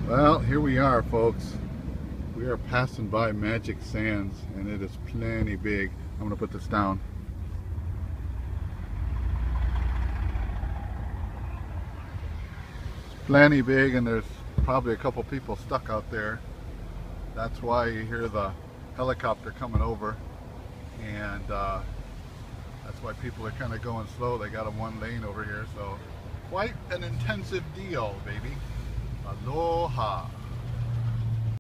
Well, here we are, folks. We are passing by Magic Sands, and it is plenty big. I'm gonna put this down. It's plenty big, and there's probably a couple people stuck out there. That's why you hear the helicopter coming over, and that's why people are kind of going slow. They got a one lane over here, so quite an intensive deal, baby. Aloha.